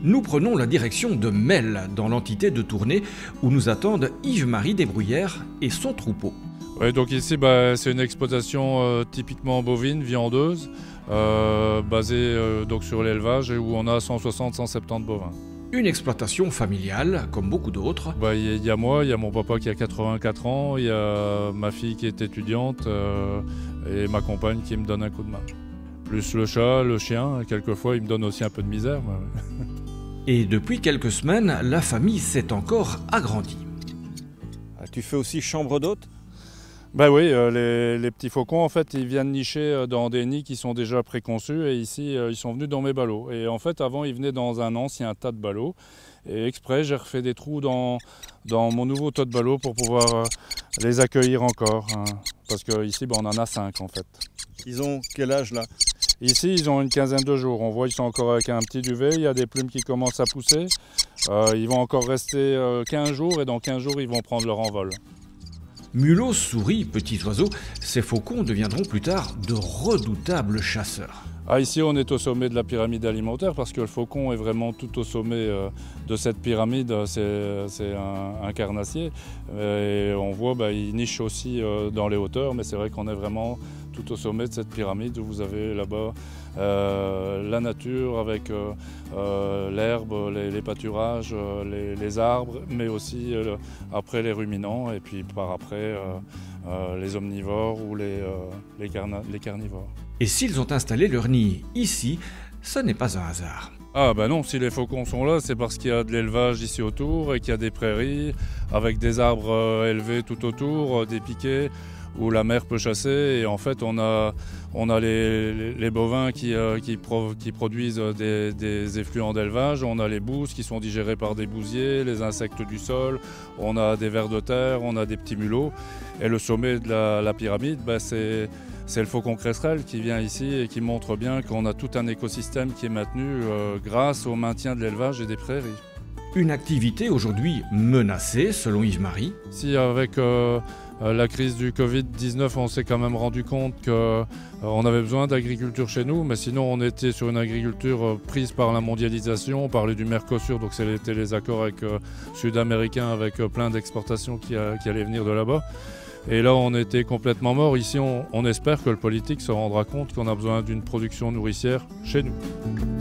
Nous prenons la direction de Melle, dans l'entité de Tournai, où nous attendent Yves-Marie Desbruyères et son troupeau. Oui, donc ici, c'est une exploitation typiquement bovine, viandeuse, basée donc sur l'élevage et où on a 160-170 bovins. Une exploitation familiale, comme beaucoup d'autres. Il y a moi, il y a mon papa qui a 84 ans, il y a ma fille qui est étudiante et ma compagne qui me donne un coup de main. Plus le chat, le chien, quelquefois il me donne aussi un peu de misère. Et depuis quelques semaines, la famille s'est encore agrandie. Ah, tu fais aussi chambre d'hôte ? Oui, les petits faucons en fait ils viennent nicher dans des nids qui sont déjà préconçus et ici ils sont venus dans mes ballots. Et en fait avant ils venaient dans un ancien tas de ballots et exprès j'ai refait des trous dans mon nouveau tas de ballots pour pouvoir les accueillir encore. Hein. Parce qu'ici on en a 5 en fait. Ils ont quel âge là ? Ici ils ont une quinzaine de jours, on voit ils sont encore avec un petit duvet, il y a des plumes qui commencent à pousser. Ils vont encore rester 15 jours et dans 15 jours ils vont prendre leur envol. Mulots, souris, petits oiseaux, ces faucons deviendront plus tard de redoutables chasseurs. Ici on est au sommet de la pyramide alimentaire parce que le faucon est vraiment tout au sommet de cette pyramide, c'est un carnassier. Et on voit il niche aussi dans les hauteurs, mais c'est vrai qu'on est vraiment tout au sommet de cette pyramide où vous avez là-bas la nature avec l'herbe, les pâturages, les arbres, mais aussi après les ruminants et puis par après les omnivores ou les carnivores. Et s'ils ont installé leur nid ici, ce n'est pas un hasard. Ah non, si les faucons sont là, c'est parce qu'il y a de l'élevage ici autour et qu'il y a des prairies avec des arbres élevés tout autour, des piquets où la mer peut chasser et en fait on a les bovins qui produisent des effluents d'élevage, on a les bouses qui sont digérées par des bousiers, les insectes du sol, on a des vers de terre, on a des petits mulots et le sommet de la pyramide c'est le faucon cresserelle qui vient ici et qui montre bien qu'on a tout un écosystème qui est maintenu grâce au maintien de l'élevage et des prairies. Une activité aujourd'hui menacée selon Yves-Marie. Si avec la crise du Covid-19, on s'est quand même rendu compte qu'on avait besoin d'agriculture chez nous, mais sinon on était sur une agriculture prise par la mondialisation, on parlait du Mercosur, donc c'était les accords avec sud-américains avec plein d'exportations qui allaient venir de là-bas. Et là on était complètement mort. Ici on espère que le politique se rendra compte qu'on a besoin d'une production nourricière chez nous.